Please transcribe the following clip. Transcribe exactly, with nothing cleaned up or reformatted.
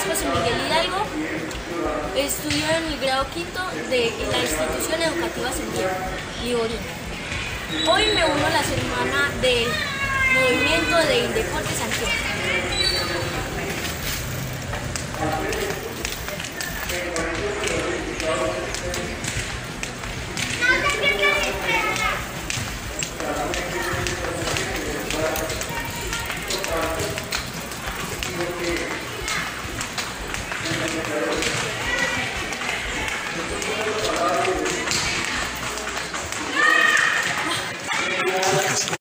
José Miguel Hidalgo, estudio en el grado quinto de la institución educativa Santiago, Liborín. Hoy me uno a la semana del movimiento de Indeporte Santiago.